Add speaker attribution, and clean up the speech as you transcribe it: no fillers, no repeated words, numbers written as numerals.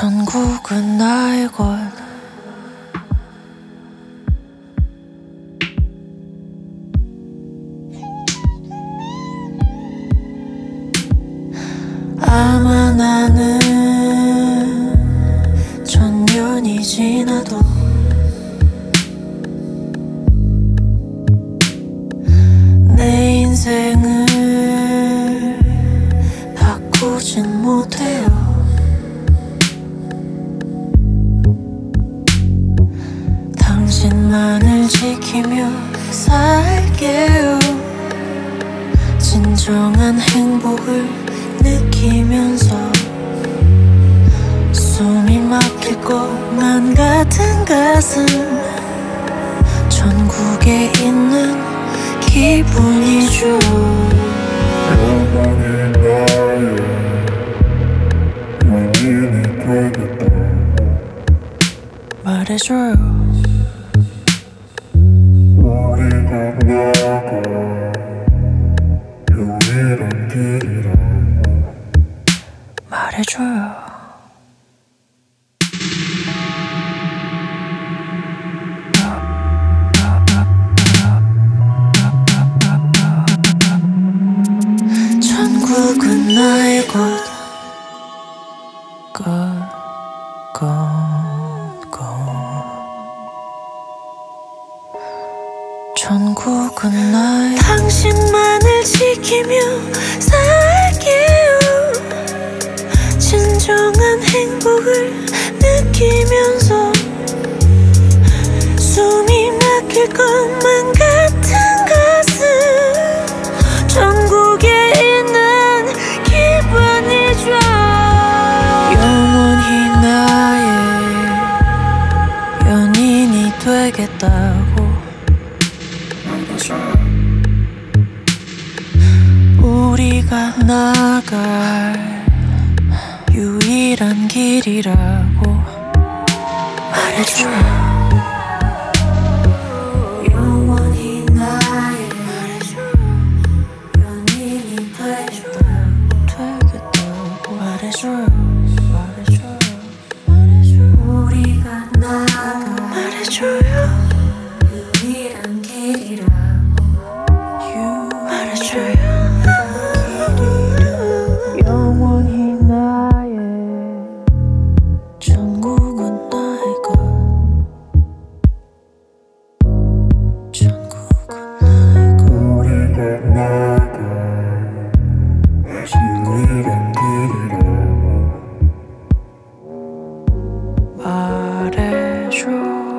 Speaker 1: 천국은 나의 곳. 아마 나는 천년이 지나도 내 인생을 바꾸진 못해요. 당신만을 지키며 살게요. 진정한 행복을 느끼면서 숨이 막힐 것만 같은 가슴, 천국에 있는 기분이죠.
Speaker 2: 영원히 나의 연인이 되겠다
Speaker 1: 말해줘요.
Speaker 2: 우리가 나갈 유일한 길이라고
Speaker 1: 말해줘요. 천국은 나의 곳. 천국은 나의. 당신만을 지키며 살게요. 진정한 행복을 느끼면서 숨이 막힐 것만 같은 가슴, 천국에 있는 기분이죠. 영원히 나의 연인이 되겠다고 우리가 나갈 유일한 길이라고 말해줘요. 영원히 나의 연인이 되겠다고 말해줘요. 우리가 나갈 말해줘요. 유일한 길이라고 말해줘요. 영원히 나의 천국은 나의 것. 천국은 나의 것.
Speaker 2: 우리가 나갈 유일한 길이라고
Speaker 1: 말해줘.